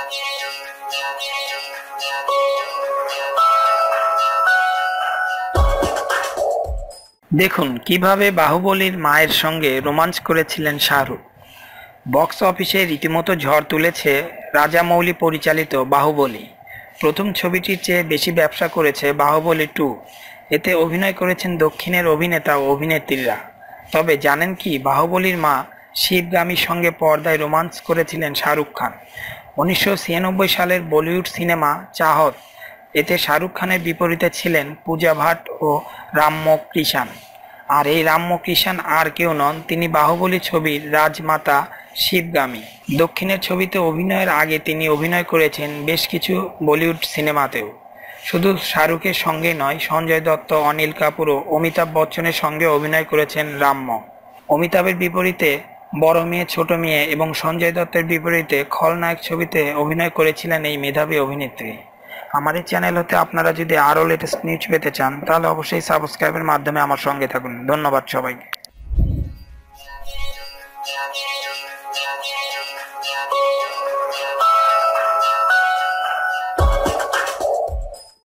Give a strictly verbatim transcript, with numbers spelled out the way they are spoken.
দেখুন কিভাবে বাহুবলীর মায়ের সঙ্গে রোমান্স করেছিলেন শাহরুখ। বক্স অফিসে রীতিমতো ঝড় তুলেছে রাজামৌলি পরিচালিত বাহুবলী। প্রথম ছবিটির চেয়ে বেশি ব্যবসা করেছে বাহুবলী টু। এতে অভিনয় করেছেন দক্ষিণের অভিনেতা ও অভিনেত্রীরা। তবে জানেন কি, বাহুবলীর মা শিবগামীর সঙ্গে পর্দায় রোমান্স করেছিলেন শাহরুখ খান। উনিশশো ছিয়ানব্বই সালের বলিউড সিনেমা চাহত, এতে শাহরুখ খানের বিপরীতে ছিলেন পূজা ভাট ও রাম্য কৃষাণ। আর এই রাম্য কৃষাণ আর কেউ নন, তিনি বাহুবলী ছবির রাজমাতা শিবগামী। দক্ষিণের ছবিতে অভিনয়ের আগে তিনি অভিনয় করেছেন বেশ কিছু বলিউড সিনেমাতেও। শুধু শাহরুখের সঙ্গে নয়, সঞ্জয় দত্ত, অনিল কাপুর ও অমিতাভ বচ্চনের সঙ্গে অভিনয় করেছেন রাম্য। অমিতাভের বিপরীতে বড় মেয়ে ছোট মেয়ে এবং সঞ্জয় দত্তের বিপরীতে খলনায়ক ছবিতে অভিনয় করেছিলেন এই মেধাবী অভিনেত্রী। আমার এই চ্যানেল হতে আপনারা যদি আরও লেটেস্ট নিউজ পেতে চান তাহলে অবশ্যই সাবস্ক্রাইবের মাধ্যমে আমার সঙ্গে থাকুন। ধন্যবাদ সবাইকে।